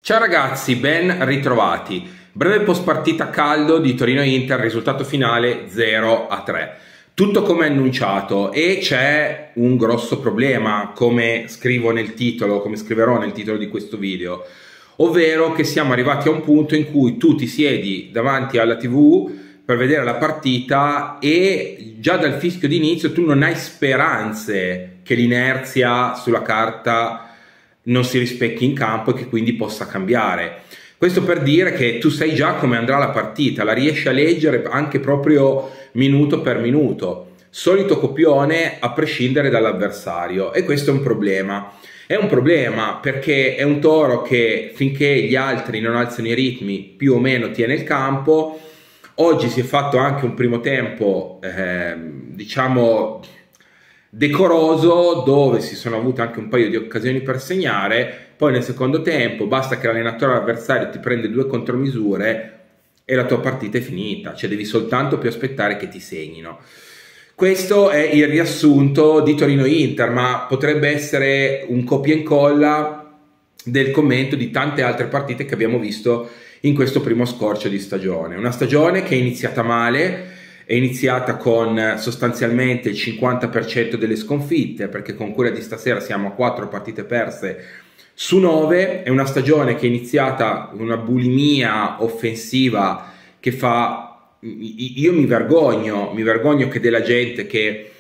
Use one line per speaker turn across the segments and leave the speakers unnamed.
Ciao ragazzi, ben ritrovati. Breve post partita caldo di Torino-Inter, risultato finale 0-3. Tutto come annunciato e c'è un grosso problema, come scrivo nel titolo, come scriverò nel titolo di questo video, ovvero che siamo arrivati a un punto in cui tu ti siedi davanti alla TV per vedere la partita e già dal fischio d'inizio tu non hai speranze che l'inerzia sulla carta non si rispecchi in campo e che quindi possa cambiare. Questo per dire che tu sai già come andrà la partita, la riesci a leggere anche proprio minuto per minuto. Solito copione a prescindere dall'avversario, e questo è un problema. È un problema perché è un Toro che finché gli altri non alzano i ritmi più o meno tiene il campo. Oggi si è fatto anche un primo tempo diciamo decoroso, dove si sono avute anche un paio di occasioni per segnare. Poi nel secondo tempo basta che l'allenatore avversario ti prende due contromisure e la tua partita è finita, cioè devi soltanto più aspettare che ti segnino. Questo è il riassunto di Torino-Inter, ma potrebbe essere un copia e incolla del commento di tante altre partite che abbiamo visto in questo primo scorcio di stagione. Una stagione che è iniziata male, è iniziata con sostanzialmente il 50% delle sconfitte, perché con quella di stasera siamo a 4 partite perse su 9. È una stagione che è iniziata con una bulimia offensiva che fa... Io mi vergogno che della gente che...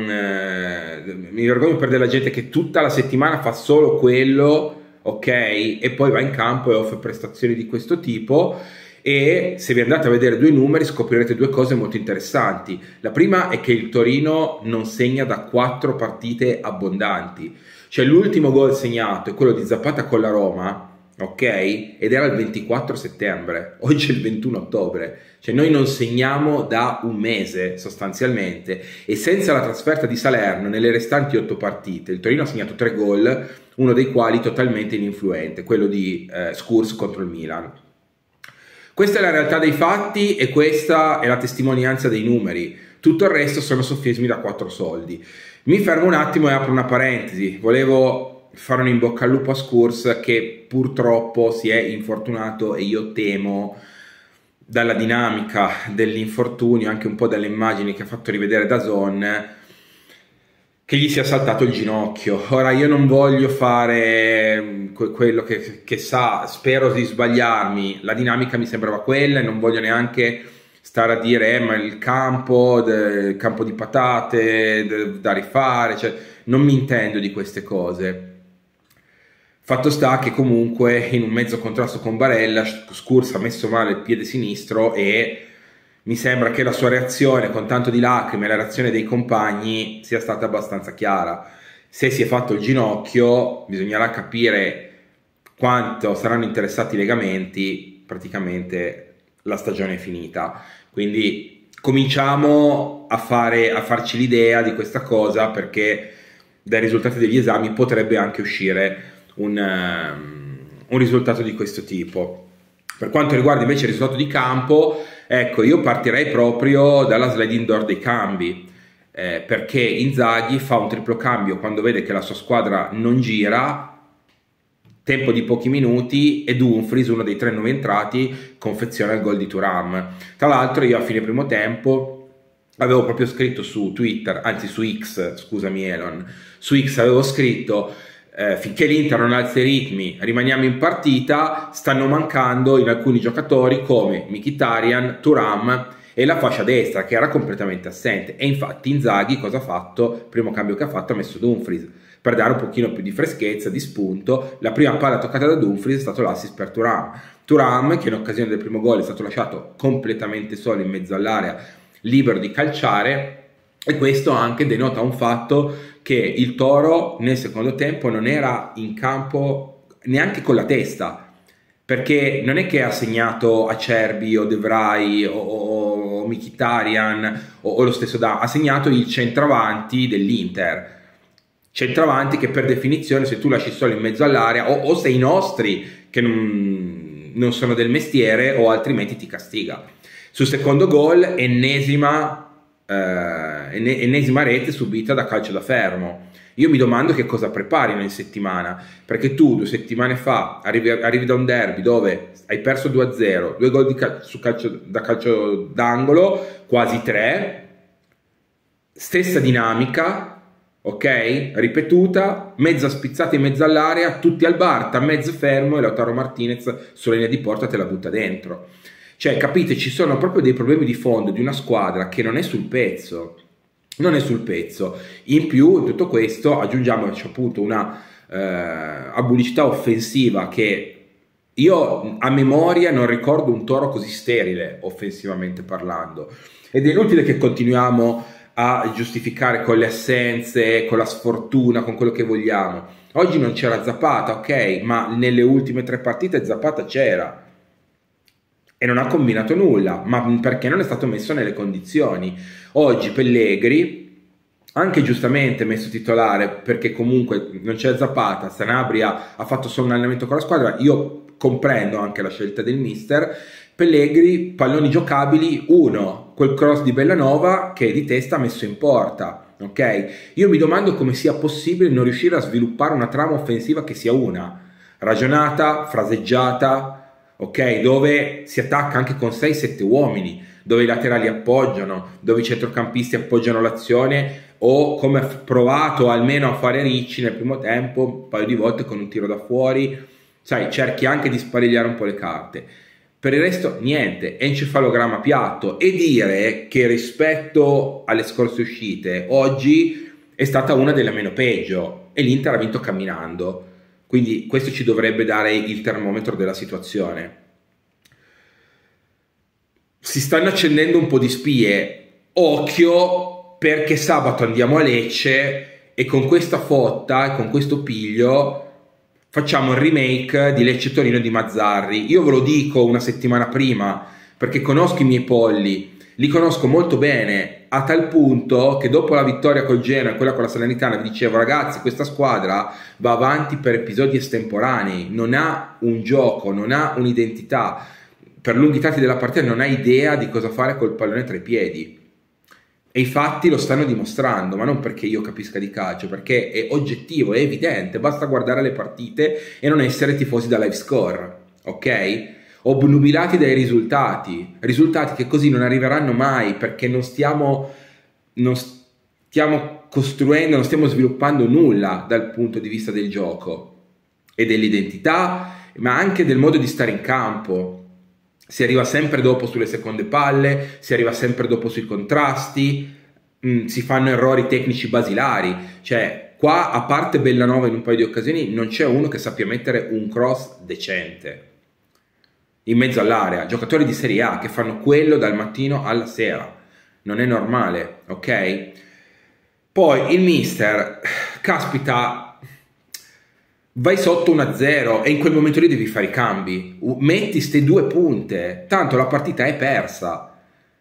mi vergogno per della gente che tutta la settimana fa solo quello, ok? E poi va in campo e offre prestazioni di questo tipo. E se vi andate a vedere due numeri scoprirete due cose molto interessanti. La prima è che il Torino non segna da 4 partite abbondanti, cioè l'ultimo gol segnato è quello di Zapata con la Roma, ok? Ed era il 24 settembre, oggi è il 21 ottobre, cioè noi non segniamo da un mese sostanzialmente, e senza la trasferta di Salerno nelle restanti 8 partite il Torino ha segnato 3 gol, uno dei quali totalmente ininfluente, quello di Skurx contro il Milan. Questa è la realtà dei fatti e questa è la testimonianza dei numeri. Tutto il resto sono sofismi da 4 soldi. Mi fermo un attimo e apro una parentesi. Volevo fare un in bocca al lupo a Skurx, che purtroppo si è infortunato, e io temo, dalla dinamica dell'infortunio, anche un po' dalle immagini che ha fatto rivedere DAZN, che gli sia saltato il ginocchio. Ora io non voglio fare quello che sa, spero di sbagliarmi, la dinamica mi sembrava quella e non voglio neanche stare a dire ma il campo di patate da rifare, cioè non mi intendo di queste cose. Fatto sta che comunque in un mezzo contrasto con Barella Skurx ha messo male il piede sinistro e mi sembra che la sua reazione, con tanto di lacrime, la reazione dei compagni sia stata abbastanza chiara. Se si è fatto il ginocchio, bisognerà capire quanto saranno interessati i legamenti, praticamente la stagione è finita. Quindi cominciamo a farci l'idea di questa cosa, perché dai risultati degli esami potrebbe anche uscire un risultato di questo tipo. Per quanto riguarda invece il risultato di campo, ecco, io partirei proprio dalla sliding door dei cambi, perché Inzaghi fa un triplo cambio quando vede che la sua squadra non gira, tempo di pochi minuti, e Dumfries, uno dei 3 nuovi entrati, confeziona il gol di Thuram. Tra l'altro io a fine primo tempo avevo proprio scritto su Twitter, anzi su X, scusami Elon, su X avevo scritto: finché l'Inter non alza i ritmi rimaniamo in partita, stanno mancando in alcuni giocatori come Mkhitaryan, Thuram e la fascia destra che era completamente assente. E infatti Inzaghi cosa ha fatto? Il primo cambio che ha fatto, ha messo Dumfries per dare un pochino più di freschezza, di spunto. La prima palla toccata da Dumfries è stato l'assist per Thuram, che in occasione del primo gol è stato lasciato completamente solo in mezzo all'area, libero di calciare. E questo anche denota un fatto, che il Toro nel secondo tempo non era in campo neanche con la testa, perché non è che ha segnato Acerbi o De Vrij o Mkhitaryan o lo stesso ha segnato il centravanti dell'Inter, centravanti che per definizione, se tu lasci solo in mezzo all'area, o sei i nostri che non sono del mestiere, o altrimenti ti castiga. Sul secondo gol, ennesima rete subita da calcio da fermo. Io mi domando che cosa preparino in settimana, perché tu 2 settimane fa arrivi da un derby dove hai perso 2-0, 2 gol da calcio d'angolo, quasi 3, stessa dinamica, ok? Ripetuta, mezza spizzata in mezzo all'area, tutti al bar, mezzo fermo e Lautaro Martinez sulla linea di porta te la butta dentro. Cioè, capite, ci sono proprio dei problemi di fondo di una squadra che non è sul pezzo. Non è sul pezzo. In più, in tutto questo, aggiungiamoci appunto una abulicità offensiva che io a memoria non ricordo un Toro così sterile, offensivamente parlando. Ed è inutile che continuiamo a giustificare con le assenze, con la sfortuna, con quello che vogliamo. Oggi non c'era Zapata, ok, ma nelle ultime 3 partite Zapata c'era e non ha combinato nulla, ma perché non è stato messo nelle condizioni. Oggi Pellegrini, anche giustamente messo titolare, perché comunque non c'è Zapata, Sanabria ha fatto solo un allenamento con la squadra, io comprendo anche la scelta del mister. Pellegrini, palloni giocabili, 1, quel cross di Bellanova che di testa ha messo in porta, ok? Io mi domando come sia possibile non riuscire a sviluppare una trama offensiva che sia una, ragionata, fraseggiata, ok? Dove si attacca anche con 6-7 uomini, dove i laterali appoggiano, dove i centrocampisti appoggiano l'azione, o come ha provato almeno a fare Ricci nel primo tempo, un paio di volte con un tiro da fuori, sai, cerchi anche di sparigliare un po' le carte. Per il resto niente, encefalogramma piatto, e dire che rispetto alle scorse uscite oggi è stata una delle meno peggio e l'Inter ha vinto camminando, quindi questo ci dovrebbe dare il termometro della situazione. Si stanno accendendo un po' di spie, occhio, perché sabato andiamo a Lecce e con questa fotta e con questo piglio facciamo il remake di Lecce Torino di Mazzarri. Io ve lo dico una settimana prima perché conosco i miei polli, li conosco molto bene, a tal punto che dopo la vittoria col Genoa e quella con la Salernitana vi dicevo: ragazzi, questa squadra va avanti per episodi estemporanei, non ha un gioco, non ha un'identità, per lunghi tratti della partita non ha idea di cosa fare col pallone tra i piedi. E i fatti lo stanno dimostrando, ma non perché io capisca di calcio, perché è oggettivo, è evidente, basta guardare le partite e non essere tifosi da live score, ok? Obnubilati dai risultati che così non arriveranno mai, perché non stiamo costruendo, non stiamo sviluppando nulla dal punto di vista del gioco e dell'identità, ma anche del modo di stare in campo. Si arriva sempre dopo sulle seconde palle, si arriva sempre dopo sui contrasti, si fanno errori tecnici basilari. Cioè, qua, a parte Bellanova in un paio di occasioni, non c'è uno che sappia mettere un cross decente in mezzo all'area. Giocatori di Serie A che fanno quello dal mattino alla sera. Non è normale, ok? Poi il mister, caspita, vai sotto 1-0 e in quel momento lì devi fare i cambi, metti ste 2 punte, tanto la partita è persa,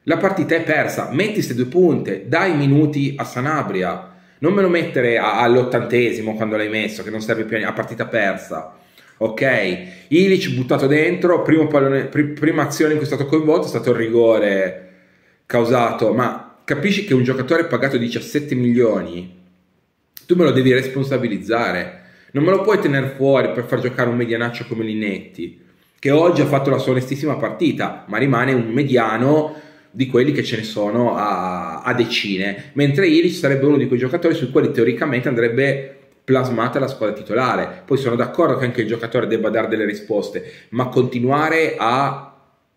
metti ste 2 punte, dai minuti a Sanabria, non me lo mettere all'80esimo quando l'hai messo, che non serve più a partita persa, ok? Ilic buttato dentro, prima azione in cui è stato coinvolto è stato il rigore causato, ma capisci che un giocatore pagato 17 milioni, tu me lo devi responsabilizzare. Non me lo puoi tenere fuori per far giocare un medianaccio come Linnetti, che oggi ha fatto la sua onestissima partita, ma rimane un mediano di quelli che ce ne sono a decine, mentre Ilic sarebbe uno di quei giocatori sui quali teoricamente andrebbe plasmata la squadra titolare. Poi sono d'accordo che anche il giocatore debba dare delle risposte, ma continuare a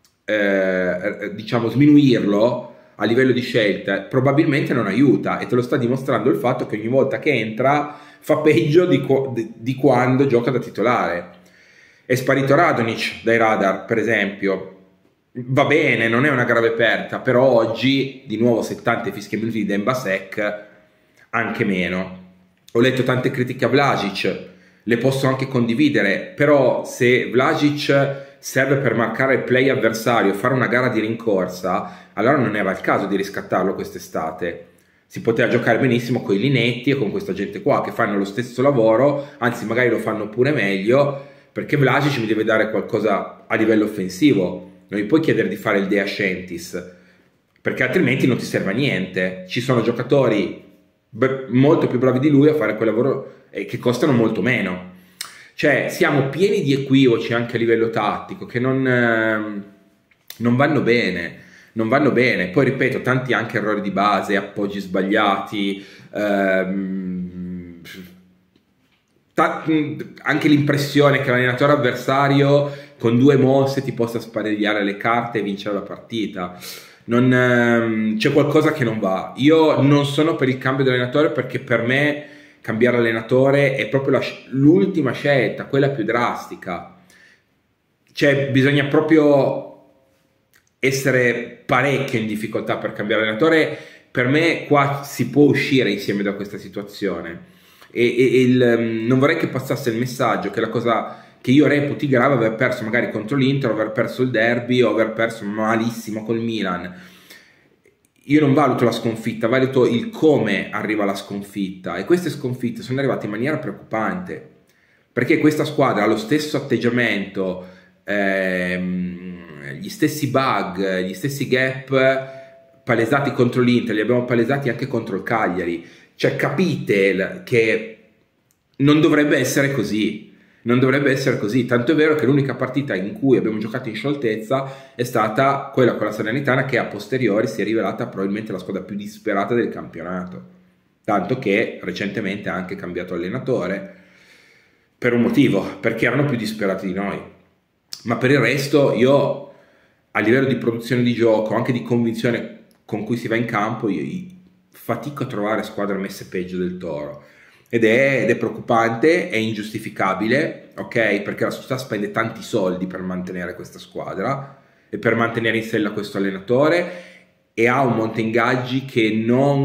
diciamo sminuirlo a livello di scelta probabilmente non aiuta, e te lo sta dimostrando il fatto che ogni volta che entra fa peggio di quando gioca da titolare. È sparito Radonjic dai radar, per esempio, va bene, non è una grave perdita, però oggi di nuovo 70 fischi minuti di Dembasek, anche meno. Ho letto tante critiche a Vlasic, le posso anche condividere, però se Vlasic serve per marcare il play avversario, fare una gara di rincorsa, allora non era il caso di riscattarlo quest'estate. Si poteva giocare benissimo con i Linnetti e con questa gente qua che fanno lo stesso lavoro, anzi magari lo fanno pure meglio, perché Vlasic mi deve dare qualcosa a livello offensivo, non gli puoi chiedere di fare il De Ascentis, perché altrimenti non ti serve a niente. Ci sono giocatori molto più bravi di lui a fare quel lavoro che costano molto meno. Cioè siamo pieni di equivoci anche a livello tattico che non vanno bene, non vanno bene. Poi ripeto, tanti anche errori di base, appoggi sbagliati, anche l'impressione che l'allenatore avversario con 2 mosse ti possa sparigliare le carte e vincere la partita. C'è qualcosa che non va. Io non sono per il cambio di allenatore, perché per me cambiare allenatore è proprio l'ultima scelta, quella più drastica. Cioè bisogna proprio essere parecchio in difficoltà per cambiare allenatore. Per me qua si può uscire insieme da questa situazione, non vorrei che passasse il messaggio che la cosa che io reputi grave è aver perso magari contro l'Inter, aver perso il derby o aver perso malissimo col Milan. Io non valuto la sconfitta, valuto il come arriva la sconfitta, e queste sconfitte sono arrivate in maniera preoccupante, perché questa squadra ha lo stesso atteggiamento, gli stessi bug, gli stessi gap palesati contro l'Inter, li abbiamo palesati anche contro il Cagliari. Cioè capite che non dovrebbe essere così. Non dovrebbe essere così, tanto è vero che l'unica partita in cui abbiamo giocato in scioltezza è stata quella con la Salernitana, che a posteriori si è rivelata probabilmente la squadra più disperata del campionato, tanto che recentemente ha anche cambiato allenatore per un motivo, perché erano più disperati di noi. Ma per il resto io, a livello di produzione di gioco, anche di convinzione con cui si va in campo, io fatico a trovare squadre messe peggio del Toro. Ed è preoccupante, è ingiustificabile, ok? Perché la società spende tanti soldi per mantenere questa squadra e per mantenere in sella questo allenatore, e ha un monte ingaggi che non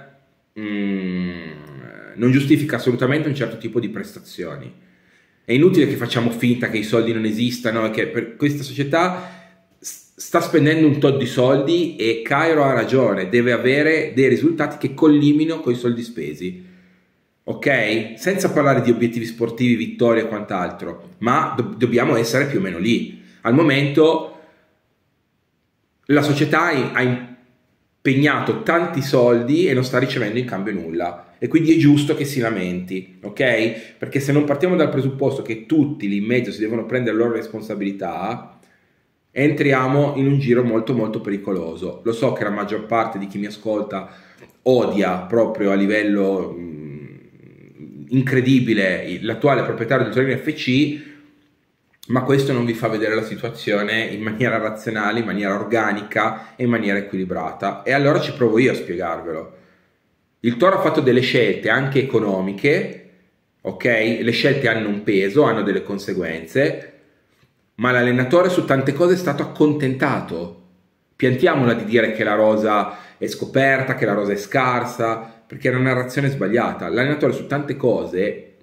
giustifica assolutamente un certo tipo di prestazioni. È inutile che facciamo finta che i soldi non esistano, e che per questa società sta spendendo un tot di soldi, e Cairo ha ragione, deve avere dei risultati che collimino con i soldi spesi. Ok? Senza parlare di obiettivi sportivi, vittorie e quant'altro, ma dobbiamo essere più o meno lì. Al momento la società ha impegnato tanti soldi e non sta ricevendo in cambio nulla, e quindi è giusto che si lamenti, ok? Perché se non partiamo dal presupposto che tutti lì in mezzo si devono prendere le loro responsabilità, entriamo in un giro molto molto pericoloso. Lo so che la maggior parte di chi mi ascolta odia proprio a livello incredibile l'attuale proprietario del Torino FC, ma questo non vi fa vedere la situazione in maniera razionale, in maniera organica e in maniera equilibrata. E allora ci provo io a spiegarvelo. Il Toro ha fatto delle scelte anche economiche, ok? Le scelte hanno un peso, hanno delle conseguenze, ma l'allenatore su tante cose è stato accontentato. Piantiamola di dire che la rosa è scoperta, che la rosa è scarsa, perché è una narrazione sbagliata. L'allenatore su tante cose,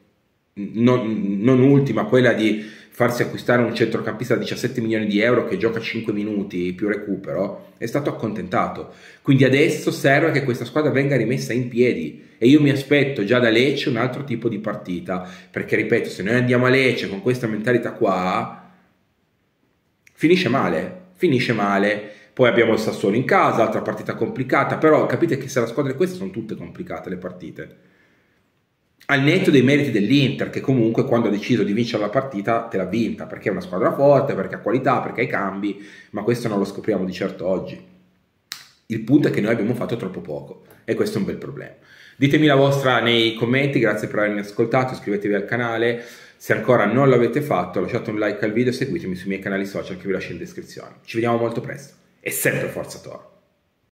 non ultima quella di farsi acquistare un centrocampista da 17 milioni di euro che gioca 5 minuti più recupero, è stato accontentato. Quindi adesso serve che questa squadra venga rimessa in piedi, e io mi aspetto già da Lecce un altro tipo di partita, perché ripeto, se noi andiamo a Lecce con questa mentalità qua, finisce male, finisce male. Poi abbiamo il Sassuolo in casa, altra partita complicata, però capite che se la squadra è questa, sono tutte complicate le partite. Al netto dei meriti dell'Inter, che comunque quando ha deciso di vincere la partita te l'ha vinta, perché è una squadra forte, perché ha qualità, perché ha i cambi, ma questo non lo scopriamo di certo oggi. Il punto è che noi abbiamo fatto troppo poco, e questo è un bel problema. Ditemi la vostra nei commenti, grazie per avermi ascoltato, iscrivetevi al canale, se ancora non l'avete fatto lasciate un like al video e seguitemi sui miei canali social che vi lascio in descrizione. Ci vediamo molto presto. E sempre Forza Toro!